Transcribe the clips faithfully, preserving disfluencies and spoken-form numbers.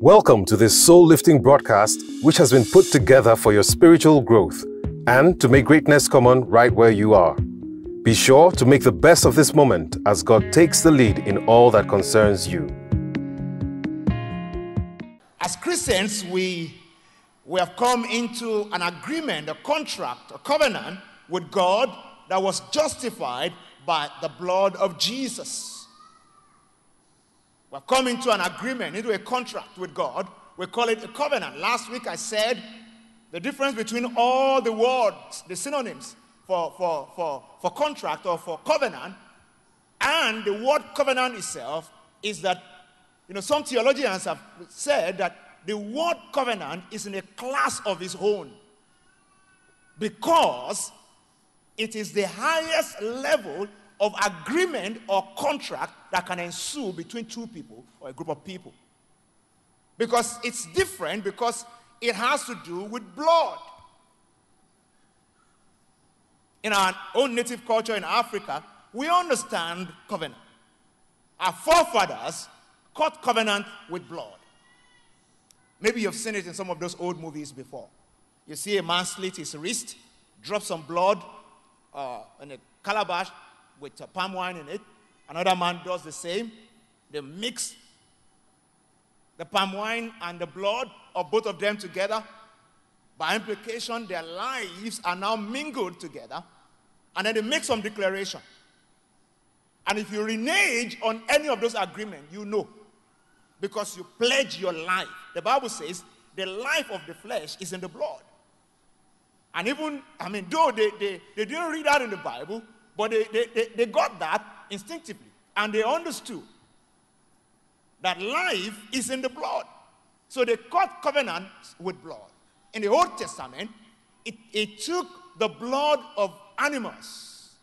Welcome to this soul-lifting broadcast, which has been put together for your spiritual growth and to make greatness common right where you are. Be sure to make the best of this moment as God takes the lead in all that concerns you. As Christians, we, we have come into an agreement, a contract, a covenant with God that was justified by the blood of Jesus. We've come into an agreement, into a contract with God. We call it a covenant. Last week I said the difference between all the words, the synonyms for, for, for, for contract or for covenant, and the word covenant itself is that, you know, some theologians have said that the word covenant is in a class of its own because it is the highest level of agreement or contract that can ensue between two people or a group of people. Because it's different, because it has to do with blood. In our own native culture in Africa, we understand covenant. Our forefathers cut covenant with blood. Maybe you've seen it in some of those old movies before. You see a man slit his wrist, drop some blood uh, in a calabash with uh, palm wine in it. Another man does the same. They mix the palm wine and the blood of both of them together. By implication, their lives are now mingled together. And then they make some declaration. And if you renege on any of those agreements, you know. Because you pledge your life. The Bible says the life of the flesh is in the blood. And even, I mean, though they, they, they didn't read that in the Bible, but they, they, they, they got that instinctively. And they understood that life is in the blood. So they cut covenants with blood. In the Old Testament, it, it took the blood of animals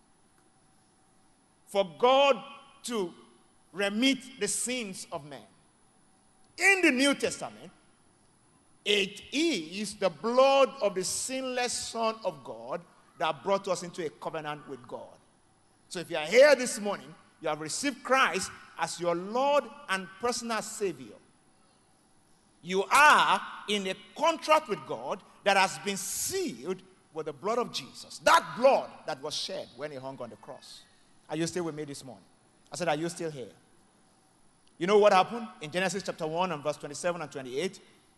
for God to remit the sins of men. In the New Testament, it is the blood of the sinless Son of God that brought us into a covenant with God. So if you are here this morning, you have received Christ as your Lord and personal Savior. You are in a contract with God that has been sealed with the blood of Jesus. That blood that was shed when he hung on the cross. Are you still with me this morning? I said, are you still here? You know what happened in Genesis chapter one and verse twenty-seven and twenty-eight?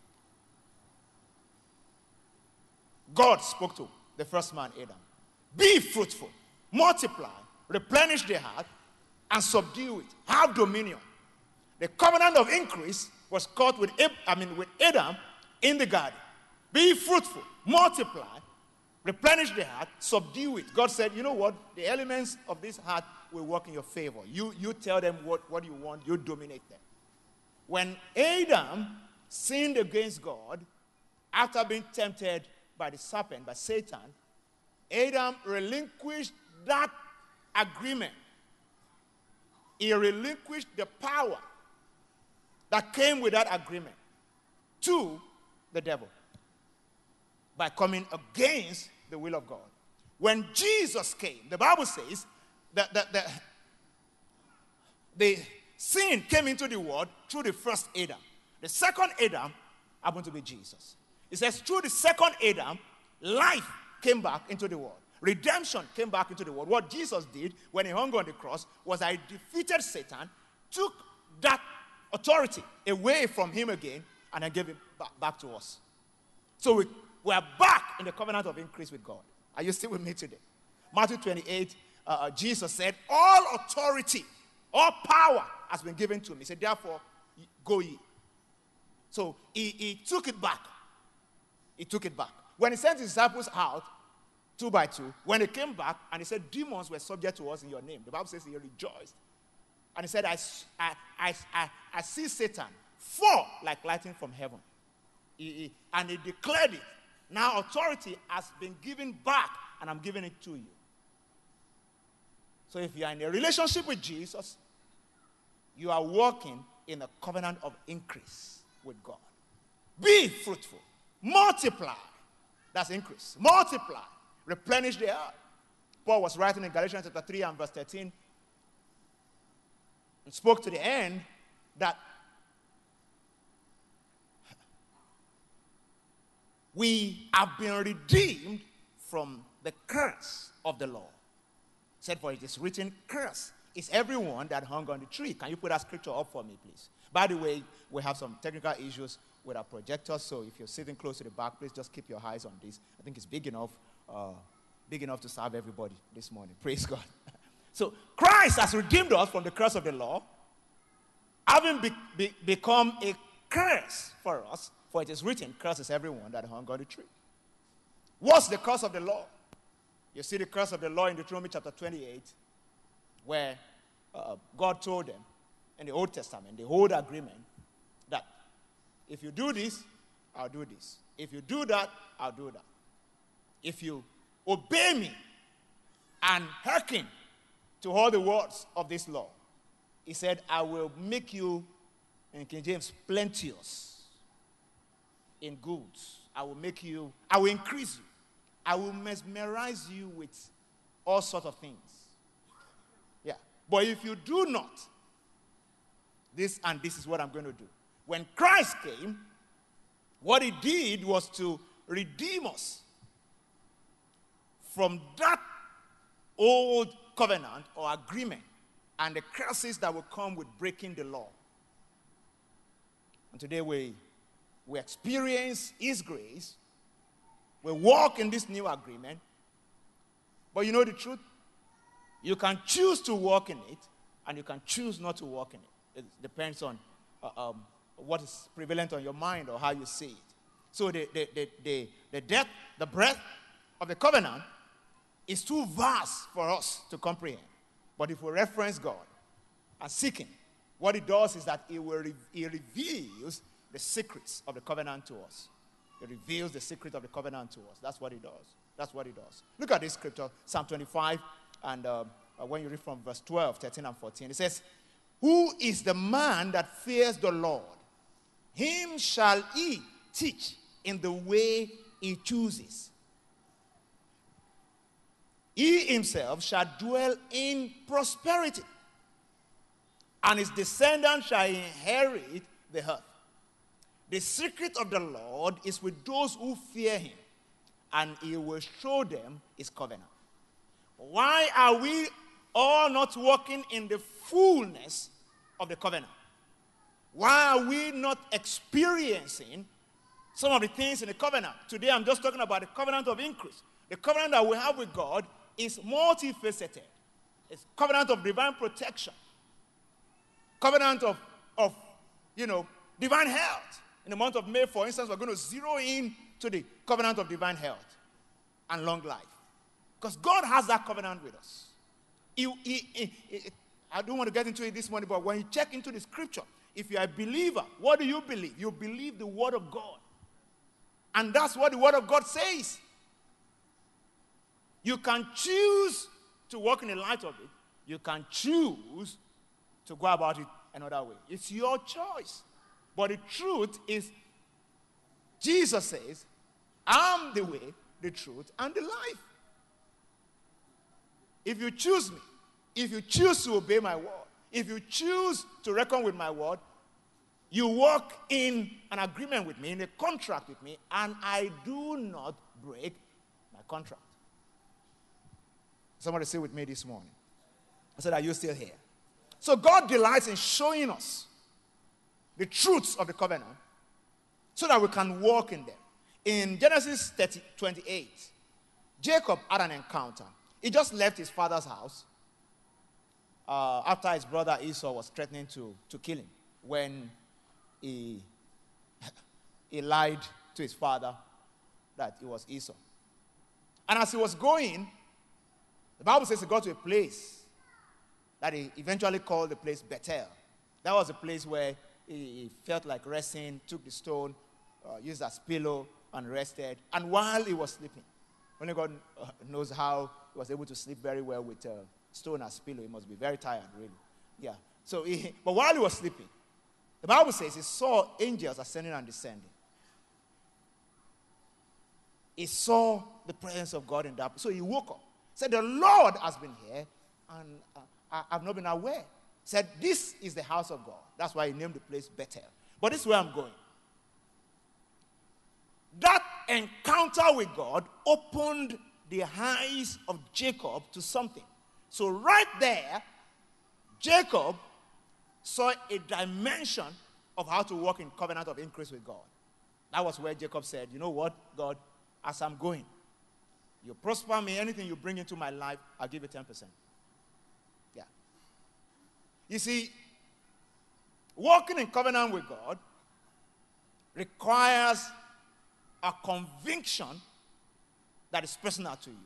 God spoke to the first man, Adam. Be fruitful, multiply, replenish the earth, and subdue it. Have dominion. The covenant of increase was cut with, I mean, with Adam in the garden. Be fruitful, multiply, replenish the earth, subdue it. God said, you know what? The elements of this earth will work in your favor. You, you tell them what, what you want. You dominate them. When Adam sinned against God, after being tempted by the serpent, by Satan, Adam relinquished that agreement. He relinquished the power that came with that agreement to the devil by coming against the will of God. When Jesus came, the Bible says that the, the, the sin came into the world through the first Adam. The second Adam happened to be Jesus. It says through the second Adam, life came back into the world. Redemption came back into the world. What Jesus did when he hung on the cross was I defeated Satan, took that authority away from him again, and then gave it back, back to us. So we, we are back in the covenant of increase with God. Are you still with me today? Matthew twenty-eight, uh, Jesus said, all authority, all power has been given to me. He said, therefore, go ye. So he, he took it back. He took it back. When he sent his disciples out, two by two, when they came back, and he said, demons were subject to us in your name. The Bible says he rejoiced. And he said, I, I, I, I, I see Satan fall like lightning from heaven. He, he, and he declared it. Now authority has been given back, and I'm giving it to you. So if you are in a relationship with Jesus, you are walking in a covenant of increase with God. Be fruitful. Multiply. That's increase. Multiply. Replenish the earth. Paul was writing in Galatians chapter three and verse thirteen. And spoke to the end that we have been redeemed from the curse of the law. It said, for it is written, curse is everyone that hung on the tree. Can you put that scripture up for me, please? By the way, we have some technical issues with our projector, so if you're sitting close to the back, please just keep your eyes on this. I think it's big enough, uh, big enough to serve everybody this morning. Praise God. So Christ has redeemed us from the curse of the law, having be, be, become a curse for us, for it is written, curse is everyone that hung on the tree. What's the curse of the law? You see the curse of the law in Deuteronomy chapter twenty-eight, where uh, God told them in the Old Testament, the old agreement, that if you do this, I'll do this. If you do that, I'll do that. If you obey me and hearken to all the words of this law, he said, I will make you, in King James, plenteous in goods. I will make you, I will increase you. I will mesmerize you with all sorts of things. Yeah. But if you do not, this and this is what I'm going to do. When Christ came, what he did was to redeem us from that old covenant or agreement and the curses that will come with breaking the law. And today we, we experience his grace. We walk in this new agreement. But you know the truth? You can choose to walk in it, and you can choose not to walk in it. It depends on uh, um, what is prevalent on your mind or how you see it. So the, the, the, the, the depth, the breadth of the covenant is too vast for us to comprehend. But if we reference God and seek him, what he does is that he, will re- he reveals the secrets of the covenant to us. He reveals the secret of the covenant to us. That's what he does. That's what he does. Look at this scripture, Psalm twenty-five, and uh, when you read from verse twelve, thirteen, and fourteen, it says, who is the man that fears the Lord? Him shall he teach in the way he chooses. He himself shall dwell in prosperity, and his descendants shall inherit the earth. The secret of the Lord is with those who fear him, and he will show them his covenant. Why are we all not walking in the fullness of the covenant? Why are we not experiencing some of the things in the covenant? Today I'm just talking about the covenant of increase. The covenant that we have with God is multifaceted. It's covenant of divine protection. Covenant of, of, you know, divine health. In the month of May, for instance, we're going to zero in to the covenant of divine health and long life. Because God has that covenant with us. He, he, he, he, I don't want to get into it this morning, but when you check into the scripture, if you're a believer, what do you believe? You believe the word of God. And that's what the word of God says. You can choose to walk in the light of it. You can choose to go about it another way. It's your choice. But the truth is, Jesus says, I'm the way, the truth, and the life. If you choose me, if you choose to obey my word, if you choose to reckon with my word, you walk in an agreement with me, in a contract with me, and I do not break my contract. Somebody say with me this morning. I said, are you still here? So God delights in showing us the truths of the covenant so that we can walk in them. In Genesis thirty, twenty-eight, Jacob had an encounter. He just left his father's house uh, after his brother Esau was threatening to, to kill him when he, he lied to his father that it was Esau. And as he was going, the Bible says he got to a place that he eventually called the place Bethel. That was a place where he felt like resting, took the stone, uh, used as pillow, and rested. And while he was sleeping, only God knows how he was able to sleep very well with a stone as pillow. He must be very tired, really. Yeah. So, he, but while he was sleeping, the Bible says he saw angels ascending and descending. He saw the presence of God in that. So he woke up. Said, the Lord has been here, and uh, I have not been aware. Said, this is the house of God. That's why he named the place Bethel. But this is where I'm going. That encounter with God opened the eyes of Jacob to something. So right there, Jacob saw a dimension of how to walk in covenant of increase with God. That was where Jacob said, you know what, God, as I'm going, you prosper me, anything you bring into my life, I'll give you ten percent. Yeah. You see, walking in covenant with God requires a conviction that is personal to you.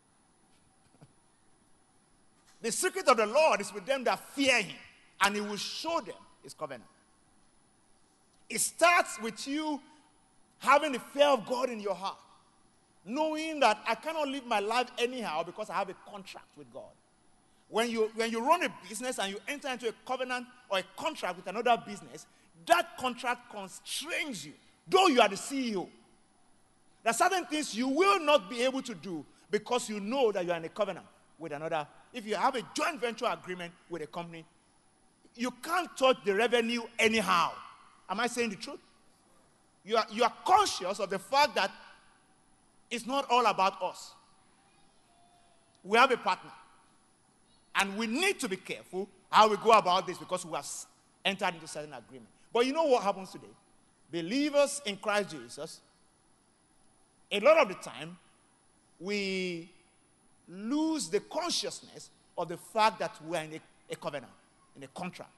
The secret of the Lord is with them that fear him, and he will show them his covenant. It starts with you having the fear of God in your heart, knowing that I cannot live my life anyhow because I have a contract with God. When you, when you run a business and you enter into a covenant or a contract with another business, that contract constrains you, though you are the C E O. There are certain things you will not be able to do because you know that you are in a covenant with another. If you have a joint venture agreement with a company, you can't touch the revenue anyhow. Am I saying the truth? You are, you are conscious of the fact that it's not all about us. We have a partner. And we need to be careful how we go about this because we have entered into certain agreement. But you know what happens today? Believers in Christ Jesus, a lot of the time, we lose the consciousness of the fact that we are in a, a covenant, in a contract.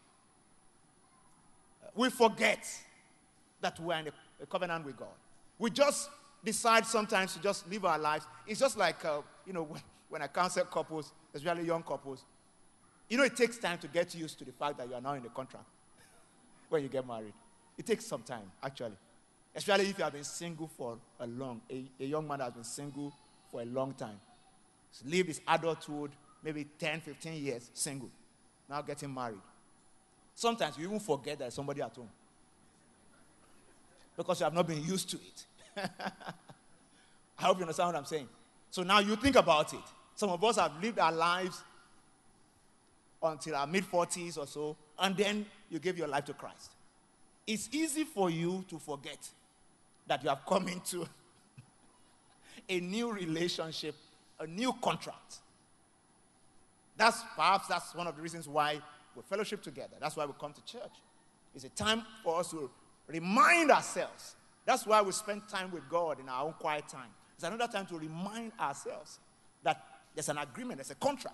We forget that we are in a, a covenant with God. We just decide sometimes to just live our lives. It's just like, uh, you know, when, when I counsel couples, especially young couples, you know, it takes time to get used to the fact that you are now in a contract when you get married. It takes some time, actually. Especially if you have been single for a long, a, a young man has been single for a long time. He's lived his adulthood, maybe ten, fifteen years, single. Now getting married. Sometimes you even forget there's somebody at home. Because you have not been used to it. I hope you understand what I'm saying. So now you think about it. Some of us have lived our lives until our mid forties or so, and then you give your life to Christ. It's easy for you to forget that you have come into a new relationship, a new contract. That's perhaps that's one of the reasons why we fellowship together. That's why we come to church. It's a time for us to remind ourselves. That's why we spend time with God in our own quiet time. It's another time to remind ourselves that there's an agreement, there's a contract.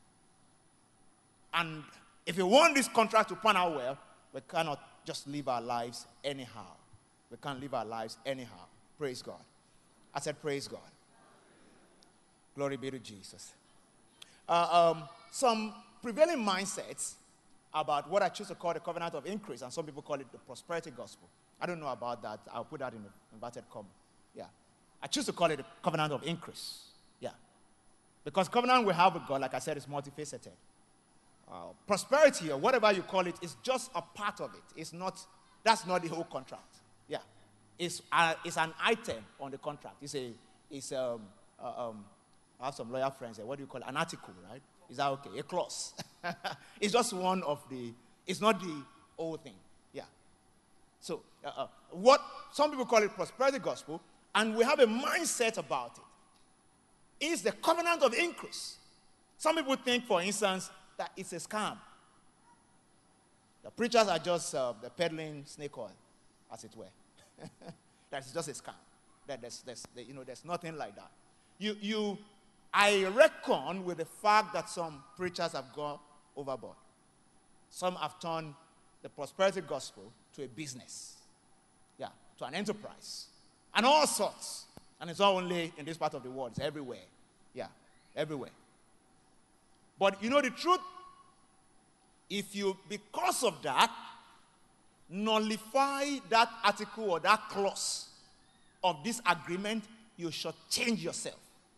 And if we want this contract to pan out well, we cannot just live our lives anyhow. We can't live our lives anyhow. Praise God. I said, praise God. Glory be to Jesus. Uh, um, some prevailing mindsets about what I choose to call the covenant of increase, and some people call it the prosperity gospel. I don't know about that. I'll put that in the inverted comma. Yeah. I choose to call it the covenant of increase. Yeah. Because covenant we have with God, like I said, is multifaceted. Uh, prosperity, or whatever you call it, is just a part of it. It's not, that's not the whole contract. Yeah. It's, uh, it's an item on the contract. It's a, it's um, uh, um, I have some lawyer friends there. What do you call it? An article, right? Is that okay? A clause. It's just one of the, it's not the whole thing. Yeah. So, uh, uh, what some people call it prosperity gospel, and we have a mindset about it, is the covenant of increase. Some people think, for instance, that it's a scam. The preachers are just uh, the peddling snake oil, as it were. That's just a scam. That there's, there's, you know, there's nothing like that. You, you, I reckon with the fact that some preachers have gone overboard. Some have turned the prosperity gospel to a business. Yeah, to an enterprise. And all sorts. And it's not only in this part of the world, it's everywhere. Yeah, everywhere. But you know the truth? If you, because of that, nullify that article or that clause of this agreement, you should change yourself.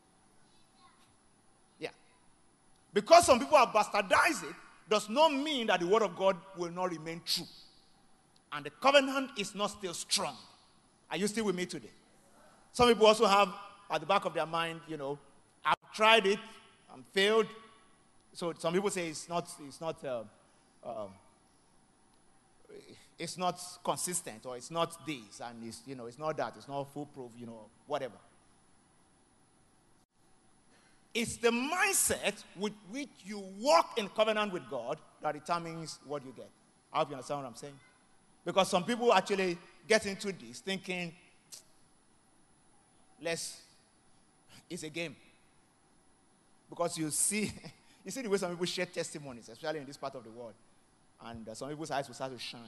Yeah. Because some people have bastardized it, does not mean that the word of God will not remain true. And the covenant is not still strong. Are you still with me today? Some people also have at the back of their mind, you know, I've tried it and failed. So some people say it's not, it's not, uh, um, it's not consistent, or it's not this, and it's, you know, it's not that, it's not foolproof, you know, whatever. It's the mindset with which you walk in covenant with God that determines what you get. I hope you understand what I'm saying. Because some people actually get into this thinking, let's, it's a game. Because you see, you see the way some people share testimonies, especially in this part of the world. And uh, some people's eyes will start to shine.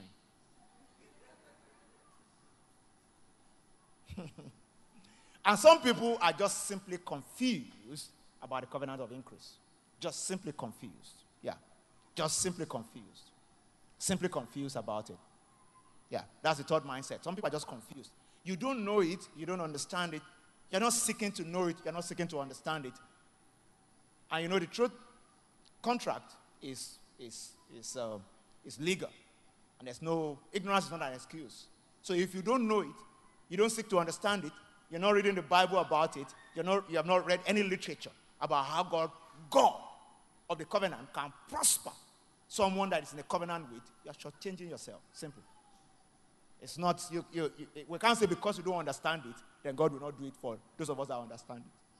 And some people are just simply confused about the covenant of increase. Just simply confused. Yeah. Just simply confused. Simply confused about it. Yeah. That's the third mindset. Some people are just confused. You don't know it. You don't understand it. You're not seeking to know it. You're not seeking to understand it. And you know the truth? Contract is, is, is, uh, is legal. And there's no, ignorance is not an excuse. So if you don't know it, you don't seek to understand it, you're not reading the Bible about it, you're not, you have not read any literature about how God, God of the covenant can prosper someone that is in a covenant with, you're shortchanging yourself. Simple. It's not, you, you, you, we can't say because you don't understand it, then God will not do it for those of us that understand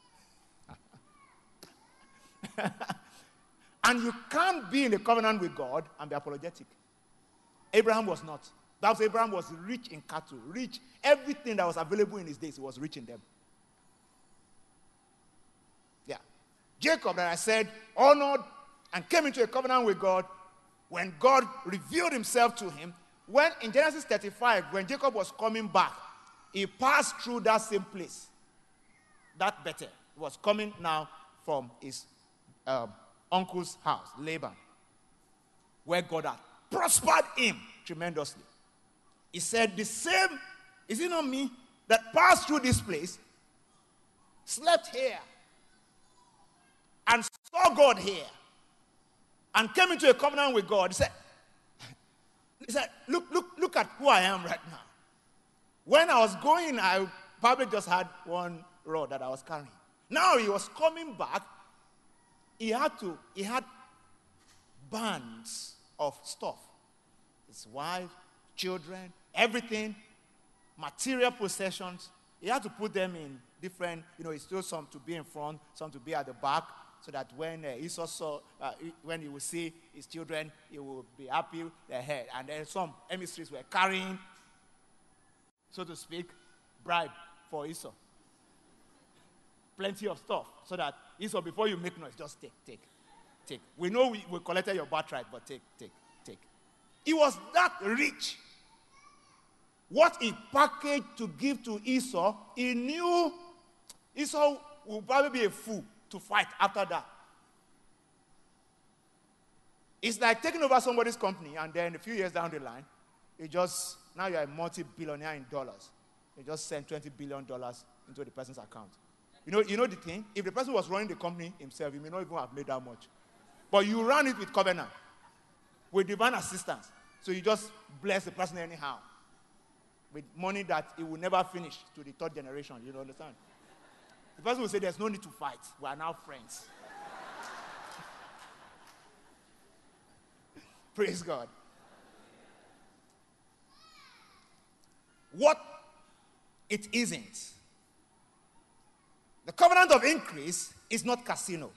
it. And you can't be in a covenant with God and be apologetic. Abraham was not. That's Abraham was rich in cattle, rich. Everything that was available in his days, he was rich in them. Yeah. Jacob, that I said, honored and came into a covenant with God when God revealed himself to him. When in Genesis thirty-five, when Jacob was coming back, he passed through that same place. That Bethel. He was coming now from his um, uncle's house, Laban, where God had prospered him tremendously. He said, the same, is it not me that passed through this place, slept here, and saw God here, and came into a covenant with God? He said, he said, look, look, look at who I am right now. When I was going, I probably just had one rod that I was carrying. Now he was coming back. He had to, he had bands of stuff. His wife, children, everything, material possessions. He had to put them in different, you know, he still some to be in front, some to be at the back, so that when uh, Esau saw, uh, when he would see his children, he would be happy with their head. And then some emissaries were carrying, so to speak, bribe for Esau. Plenty of stuff, so that Esau, before you make noise, just take, take, take. We know we, we collected your birthright, but take, take, take. He was that rich. What he packaged to give to Esau, he knew Esau would probably be a fool to fight after that. It's like taking over somebody's company, and then a few years down the line, you just, now you're a multi-billionaire in dollars. You just send twenty billion dollars into the person's account. You know, you know the thing? If the person was running the company himself, he may not even have made that much. But you run it with covenant, with divine assistance. So you just bless the person anyhow, with money that it will never finish to the third generation. You understand? The person will say, there's no need to fight. We are now friends. Praise God. What it isn't. The covenant of increase is not casino.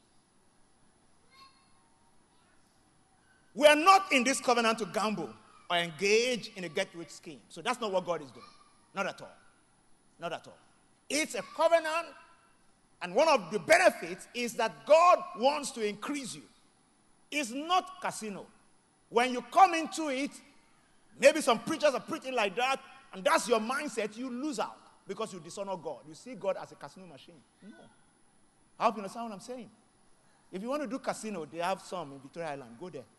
We are not in this covenant to gamble or engage in a get-rich scheme. So that's not what God is doing. Not at all. Not at all. It's a covenant, and one of the benefits is that God wants to increase you. It's not casino. When you come into it, maybe some preachers are preaching like that, and that's your mindset, you lose out because you dishonor God. You see God as a casino machine. No. I hope you understand what I'm saying. If you want to do casino, they have some in Victoria Island. Go there.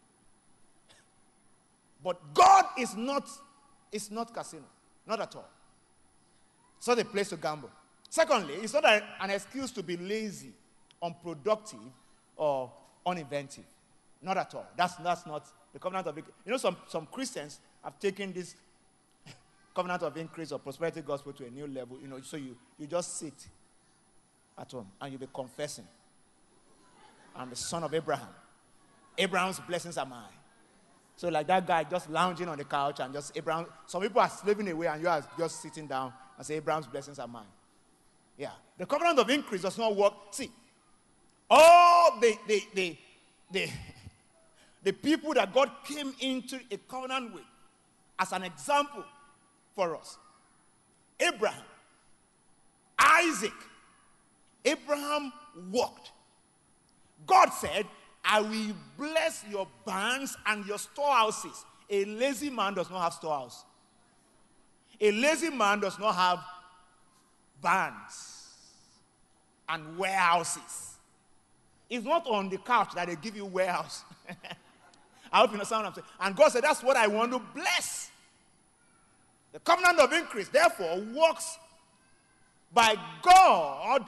But God is not, is not casino. Not at all. It's not a place to gamble. Secondly, it's not a, an excuse to be lazy, unproductive, or uninventive. Not at all. That's, that's not the covenant of increase. You know, some, some Christians have taken this covenant of increase or prosperity gospel to a new level. You know, so you, you just sit at home and you'll be confessing, I'm the son of Abraham. Abraham's blessings are mine. So like that guy just lounging on the couch and just Abraham, some people are slaving away and you are just sitting down and say, Abraham's blessings are mine. Yeah. The covenant of increase does not work. See, all the, the, the, the, the people that God came into a covenant with as an example for us. Abraham, Isaac, Abraham walked. God said, I will bless your barns and your storehouses. A lazy man does not have storehouse. A lazy man does not have barns and warehouses. It's not on the couch that they give you warehouse. I hope you understand what I'm saying. And God said, that's what I want to bless. The covenant of increase, therefore, works by God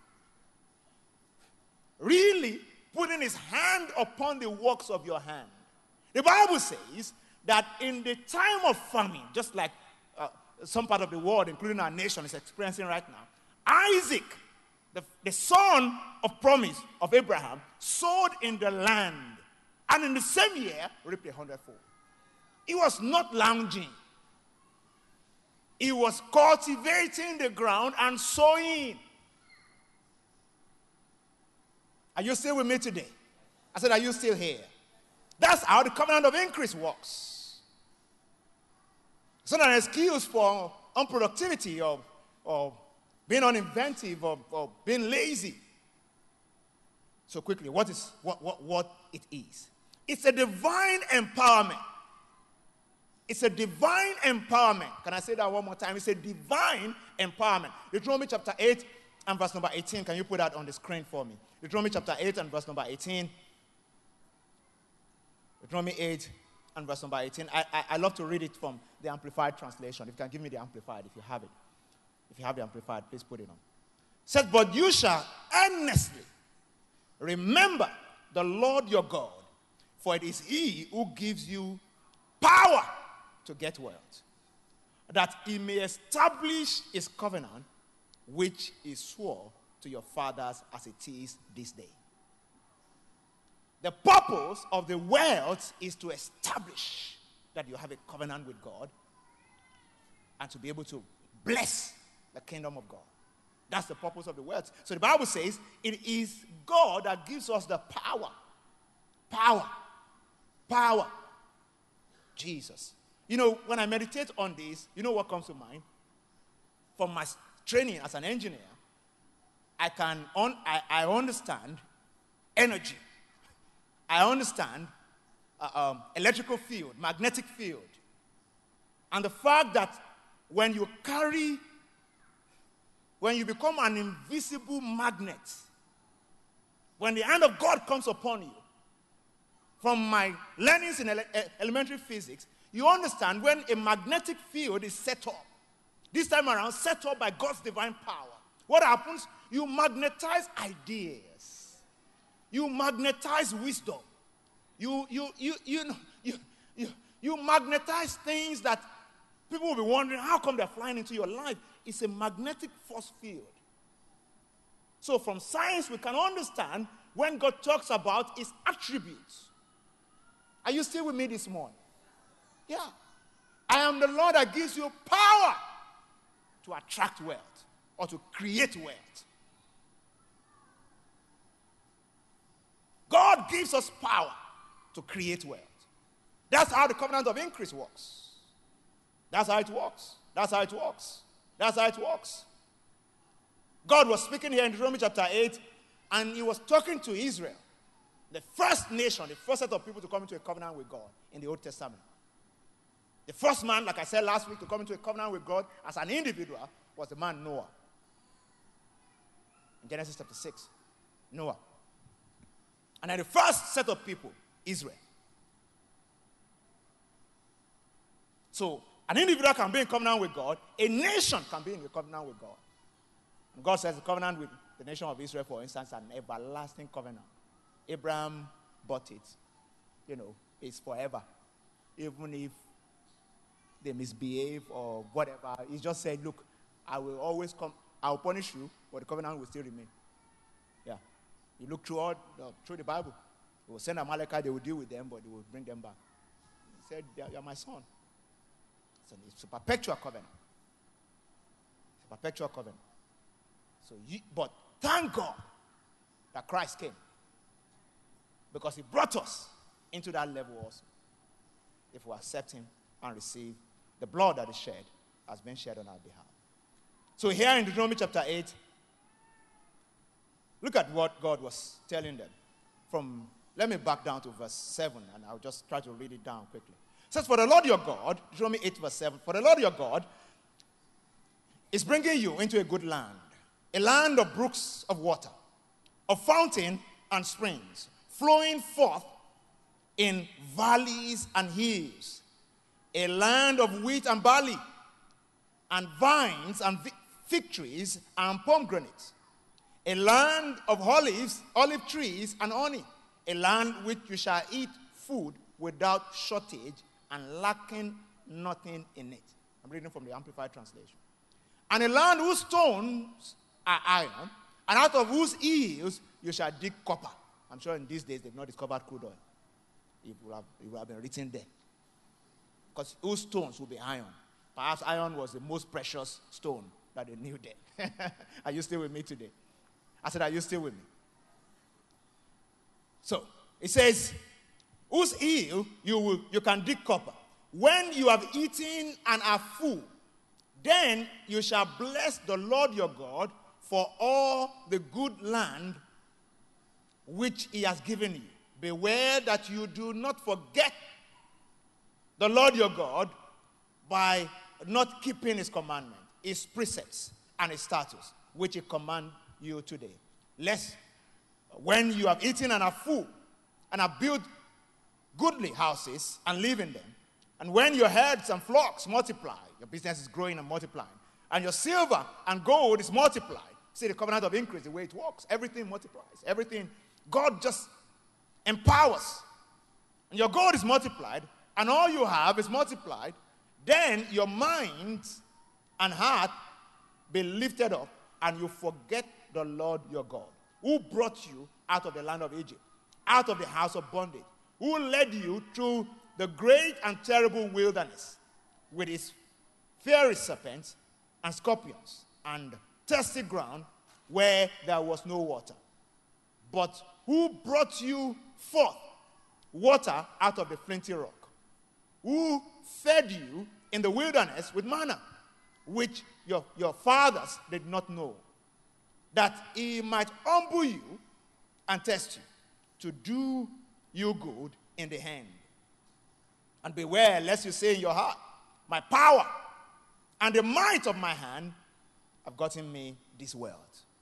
really putting his hand upon the works of your hand. The Bible says that in the time of famine, just like uh, some part of the world, including our nation, is experiencing right now, Isaac, the, the son of promise of Abraham, sowed in the land, and in the same year, reaped a hundredfold. He was not lounging. He was cultivating the ground and sowing. Are you still with me today? I said, are you still here? That's how the covenant of increase works. It's not an excuse for unproductivity or, or being uninventive or, or being lazy. So quickly, what is what, what, what it is? It's a divine empowerment. It's a divine empowerment. Can I say that one more time? It's a divine empowerment. Deuteronomy chapter eight and verse number eighteen. Can you put that on the screen for me? Deuteronomy chapter eight and verse number eighteen. Deuteronomy eight and verse number eighteen. I, I, I love to read it from the Amplified translation. If you can give me the Amplified, if you have it. If you have the Amplified, please put it on. It says, but you shall earnestly remember the Lord your God, for it is he who gives you power to get wealth, that he may establish his covenant, which he swore to your fathers as it is this day. The purpose of the wealth is to establish that you have a covenant with God and to be able to bless the kingdom of God. That's the purpose of the wealth. So the Bible says it is God that gives us the power. Power. Power. Jesus. You know, when I meditate on this, you know what comes to mind? From my training as an engineer, I can un- I, I understand energy. I understand uh, um, electrical field, magnetic field. And the fact that when you carry, when you become an invisible magnet, when the hand of God comes upon you, from my learnings in ele- elementary physics, you understand when a magnetic field is set up, this time around set up by God's divine power, what happens? You magnetize ideas. You magnetize wisdom. You, you, you, you, know, you, you, you magnetize things that people will be wondering, how come they're flying into your life? It's a magnetic force field. So from science, we can understand when God talks about his attributes. Are you still with me this morning? Yeah. I am the Lord that gives you power to attract wealth or to create wealth. God gives us power to create wealth. That's how the covenant of increase works. That's how it works. That's how it works. That's how it works. God was speaking here in Deuteronomy chapter eight, and he was talking to Israel, the first nation, the first set of people to come into a covenant with God in the Old Testament. The first man, like I said last week, to come into a covenant with God as an individual was the man Noah. In Genesis chapter six, Noah. And then the first set of people, Israel. So, an individual can be in covenant with God. A nation can be in a covenant with God. And God says the covenant with the nation of Israel, for instance, an everlasting covenant. Abraham bought it. You know, it's forever. Even if they misbehave or whatever. He just said, look, I will always come. I will punish you, but the covenant will still remain. Yeah. You look through, all, uh, through the Bible. They will send Amalekite, they will deal with them, but they will bring them back. said, you're my son. So it's a perpetual covenant. It's a perpetual covenant. So, you, but thank God that Christ came, because he brought us into that level also. If we accept him and receive the blood that is shed, has been shed on our behalf. So here in Deuteronomy chapter eight, look at what God was telling them. From, let me back down to verse seven, and I'll just try to read it down quickly. It says, for the Lord your God, Deuteronomy eight verse seven, for the Lord your God is bringing you into a good land, a land of brooks of water, of fountain and springs, flowing forth in valleys and hills, a land of wheat and barley, and vines and fig trees and pomegranates, a land of olives, olive trees and honey, a land which you shall eat food without shortage and lacking nothing in it. I'm reading from the Amplified Translation. And a land whose stones are iron, and out of whose hills you shall dig copper. I'm sure in these days they've not discovered crude oil. It will have, it will have been written there. Because whose stones will be iron. Perhaps iron was the most precious stone that they knew then. Are you still with me today? I said, are you still with me? So, it says, whose heel you, will, you can dig copper. When you have eaten and are full, then you shall bless the Lord your God for all the good land which he has given you. Beware that you do not forget the Lord your God by not keeping his commandment, his precepts, and his statutes, which he commands you today. Lest when you have eaten and are full, and have built goodly houses and live in them, and when your herds and flocks multiply, your business is growing and multiplying, and your silver and gold is multiplied. See, the covenant of increase, the way it works, everything multiplies. Everything, God just empowers. And your gold is multiplied, and all you have is multiplied. Then your mind and heart be lifted up, and you forget the Lord your God, who brought you out of the land of Egypt, out of the house of bondage, who led you through the great and terrible wilderness with its fiery serpents and scorpions and thirsty ground where there was no water, but who brought you forth water out of the flinty rock, who fed you in the wilderness with manna, which your, your fathers did not know, that he might humble you and test you, to do you good in the hand. And beware lest you say in your heart, my power and the might of my hand have gotten me this wealth.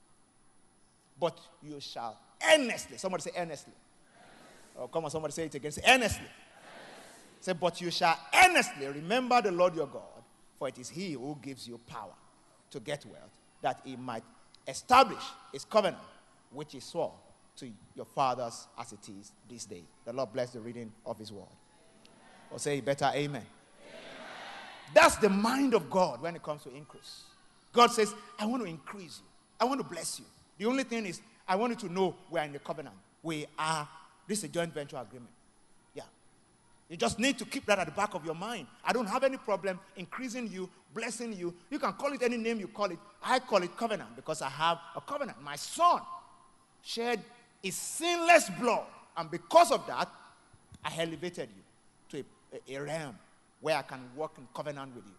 But you shall earnestly, somebody say earnestly. Oh, come on, somebody say it again. Say earnestly. earnestly. Say, but you shall earnestly remember the Lord your God, for it is he who gives you power to get wealth, that he might establish his covenant, which he swore to your fathers as it is this day. The Lord bless the reading of his word. Or say better, amen. Amen. That's the mind of God when it comes to increase. God says, I want to increase you. I want to bless you. The only thing is, I want you to know we are in the covenant. We are, this is a joint venture agreement. Yeah. You just need to keep that at the back of your mind. I don't have any problem increasing you, blessing you. You can call it any name you call it. I call it covenant because I have a covenant. My son shed his sinless blood. And because of that, I elevated you to a, a, a realm where I can walk in covenant with you.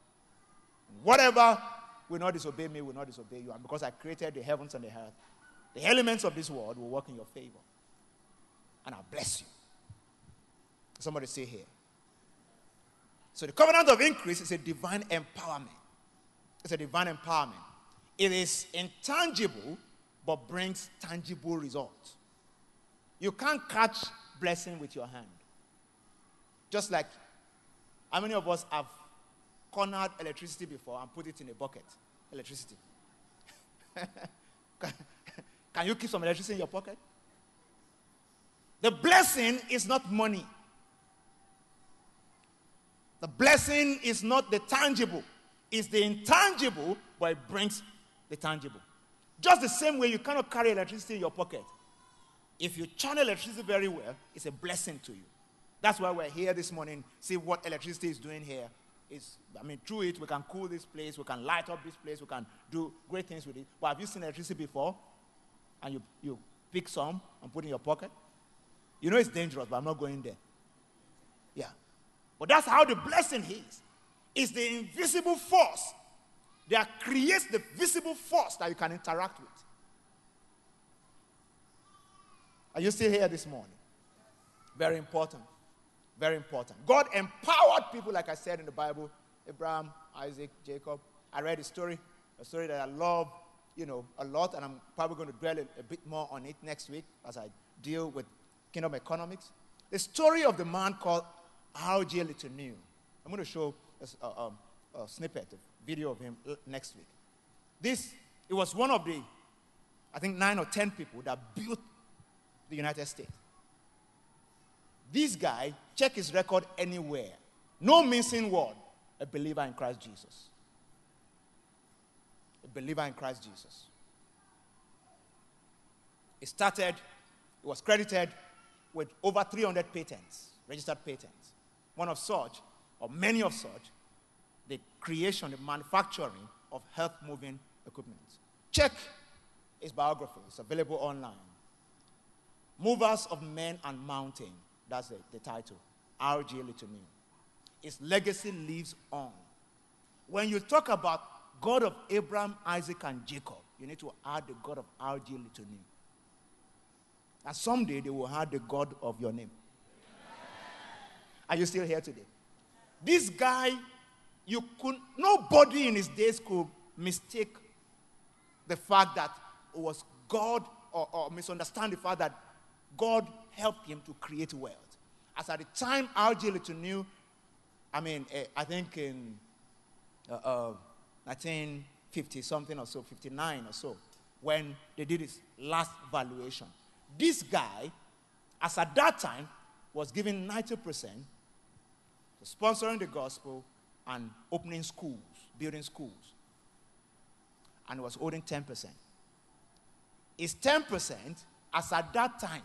Whatever will not disobey me will not disobey you. And because I created the heavens and the earth, the elements of this world will work in your favor. And I'll bless you. Somebody say here. So the covenant of increase is a divine empowerment. It's a divine empowerment. It is intangible, but brings tangible results. You can't catch blessing with your hand. Just like, how many of us have cornered electricity before and put it in a bucket? Electricity. can, can you keep some electricity in your pocket? The blessing is not money. The blessing is not the tangible. It's the intangible, but it brings the tangible. Just the same way you cannot carry electricity in your pocket. If you channel electricity very well, it's a blessing to you. That's why we're here this morning. See what electricity is doing here. It's, I mean, through it, we can cool this place, we can light up this place, we can do great things with it. But have you seen electricity before? And you, you pick some and put in your pocket? You know it's dangerous, but I'm not going there. Yeah. But that's how the blessing is. It's the invisible force that creates the visible force that you can interact with. Are you still here this morning? Very important. Very important. God empowered people, like I said in the Bible, Abraham, Isaac, Jacob. I read a story, a story that I love, you know, a lot, and I'm probably going to dwell a, a bit more on it next week as I deal with kingdom economics. The story of the man called R J Letourneau. I'm going to show a, a, a snippet, a video of him next week. This, it was one of the, I think, nine or ten people that built the United States. This guy, check his record anywhere. No missing word. A believer in Christ Jesus. A believer in Christ Jesus. It started, it was credited with over three hundred patents, registered patents. One of such, or many of such, the creation, the manufacturing of health-moving equipment. Check his biography. It's available online. Movers of Men and Mountain. That's the, the title. R J Letourneau. His legacy lives on. When you talk about God of Abraham, Isaac, and Jacob, you need to add the God of R J Letourneau. And someday they will add the God of your name. Are you still here today? This guy, you could, nobody in his days could mistake the fact that it was God, or, or misunderstand the fact that God helped him to create wealth. As at the time R J Letourneau, I mean, uh, I think in uh, uh, nineteen fifty something or so, fifty-nine or so, when they did his last valuation, this guy, as at that time, was giving ninety percent to sponsoring the gospel and opening schools, building schools, and was holding ten percent. His ten percent, as at that time,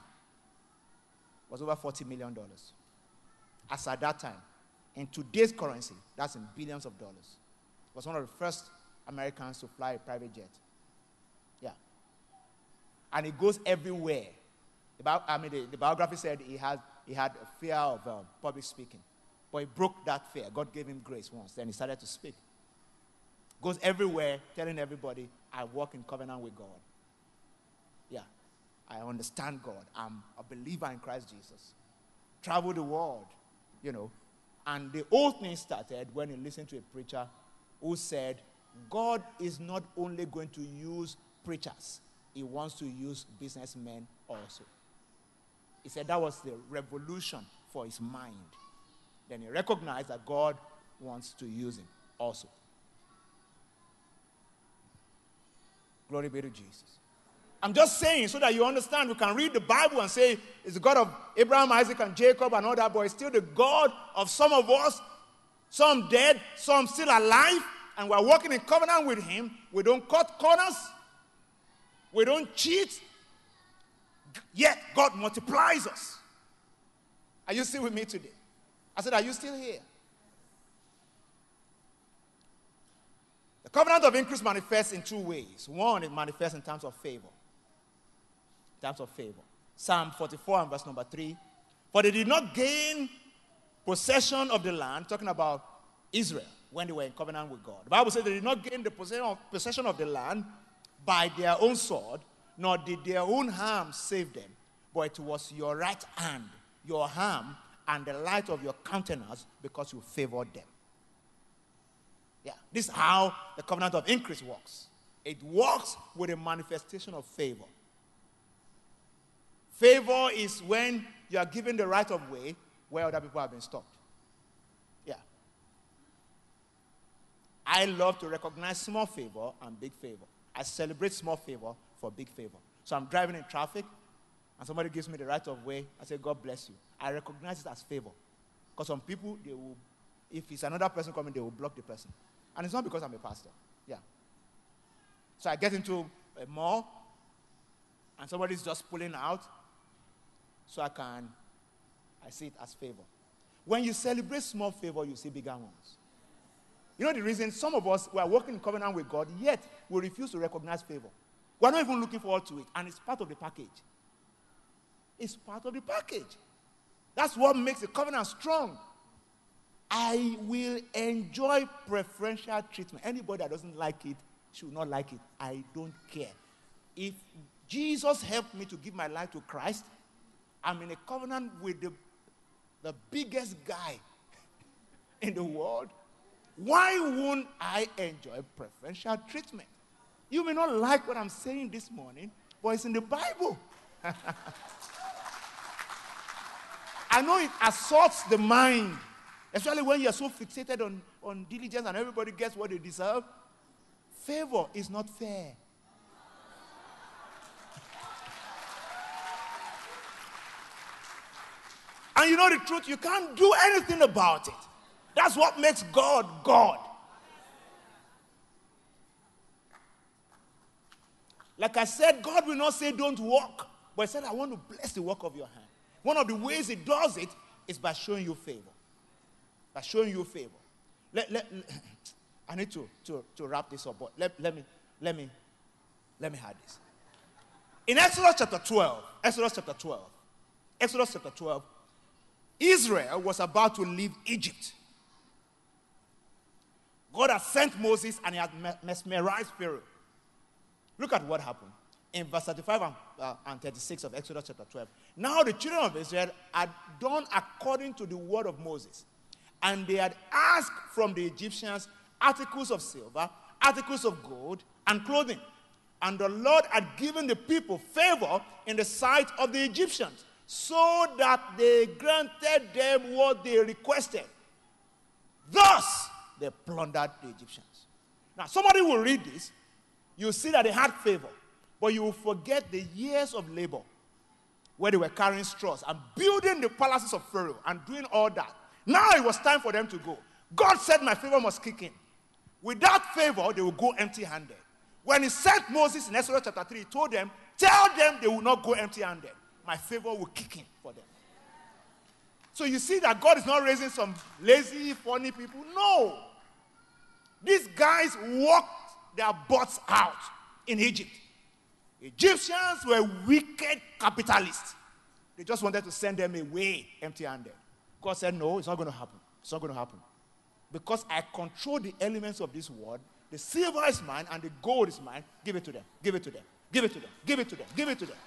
was over forty million dollars. As at that time. In today's currency, that's in billions of dollars. He was one of the first Americans to fly a private jet. Yeah. And he goes everywhere. The bio, I mean, the, the biography said he had, he had a fear of um, public speaking. But he broke that fear. God gave him grace once. Then he started to speak. Goes everywhere telling everybody, I walk in covenant with God. Yeah. I understand God. I'm a believer in Christ Jesus. Travel the world, you know. And the whole thing started when he listened to a preacher who said, God is not only going to use preachers, he wants to use businessmen also. He said that was the revolution for his mind. Then he recognized that God wants to use him also. Glory be to Jesus. I'm just saying so that you understand. We can read the Bible and say it's the God of Abraham, Isaac, and Jacob and all that, but it's still the God of some of us, some dead, some still alive, and we're walking in covenant with him. We don't cut corners. We don't cheat. Yet God multiplies us. Are you still with me today? I said, are you still here? The covenant of increase manifests in two ways. One, it manifests in terms of favor. In terms of favor. Psalm forty-four and verse number three. For they did not gain possession of the land, talking about Israel, when they were in covenant with God. The Bible says they did not gain the possession of, possession of the land by their own sword, nor did their own arm save them, but it was your right hand, your arm, and the light of your countenance, because you favored them. Yeah, this is how the covenant of increase works. It works with a manifestation of favor. Favor is when you are given the right of way where other people have been stopped. Yeah. I love to recognize small favor and big favor. I celebrate small favor for big favor. So I'm driving in traffic, and somebody gives me the right of way. I say, God bless you. I recognize it as favor. Because some people, they will, if it's another person coming, they will block the person. And it's not because I'm a pastor. Yeah. So I get into a mall, and somebody's just pulling out, so I can, I see it as favor. When you celebrate small favor, you see bigger ones. You know the reason? Some of us, we are working in covenant with God, yet we refuse to recognize favor. We're not even looking forward to it, and it's part of the package. It's part of the package. That's what makes the covenant strong. I will enjoy preferential treatment. Anybody that doesn't like it should not like it. I don't care. If Jesus helped me to give my life to Christ, I'm in a covenant with the, the biggest guy in the world. Why won't I enjoy preferential treatment? You may not like what I'm saying this morning, but it's in the Bible. I know it assaults the mind, especially when you're so fixated on, on diligence and everybody gets what they deserve. Favor is not fair. And you know the truth, you can't do anything about it. That's what makes God, God. Like I said, God will not say don't walk, but he said, I want to bless the work of your hand. One of the ways he does it is by showing you favor. By showing you favor. Let, let, let, I need to, to, to wrap this up, but let, let me let me let me have this. In Exodus chapter twelve, Exodus chapter twelve, Exodus chapter twelve, Israel was about to leave Egypt. God had sent Moses and he had mesmerized Pharaoh. Look at what happened in verse thirty-five and, uh, and thirty-six of Exodus chapter twelve. Now the children of Israel had done according to the word of Moses, and they had asked from the Egyptians articles of silver, articles of gold, and clothing. And the Lord had given the people favor in the sight of the Egyptians, so that they granted them what they requested. Thus, they plundered the Egyptians. Now, somebody will read this. You'll see that they had favor, but you will forget the years of labor where they were carrying straws and building the palaces of Pharaoh and doing all that. Now it was time for them to go. God said my favor must kick in. Without favor, they will go empty-handed. When he sent Moses in Exodus chapter three, he told them, tell them they will not go empty-handed. My favor will kick in for them. So you see that God is not raising some lazy, funny people. No. These guys worked their butts out in Egypt. Egyptians were wicked capitalists. They just wanted to send them away empty-handed. God said, no, it's not going to happen. It's not going to happen. Because I control the elements of this world. The silver is mine and the gold is mine. Give it to them. Give it to them. Give it to them. Give it to them. Give it to them.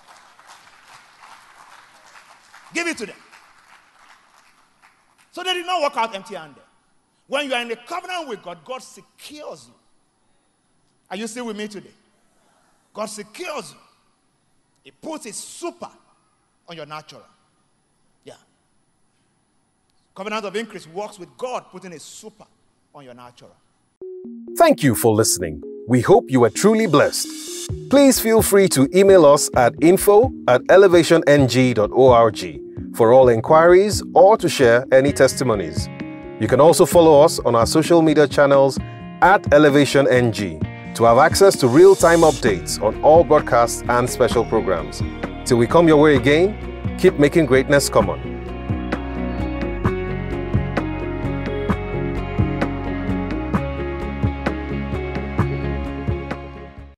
Give it to them. So they did not walk out empty-handed. When you are in a covenant with God, God secures you. Are you still with me today? God secures you. He puts his super on your natural. Yeah. Covenant of increase works with God putting a super on your natural. Thank you for listening. We hope you were truly blessed. Please feel free to email us at info at elevation n g dot org for all inquiries or to share any testimonies. You can also follow us on our social media channels at elevation n g to have access to real-time updates on all broadcasts and special programs. Till we come your way again, keep making greatness common.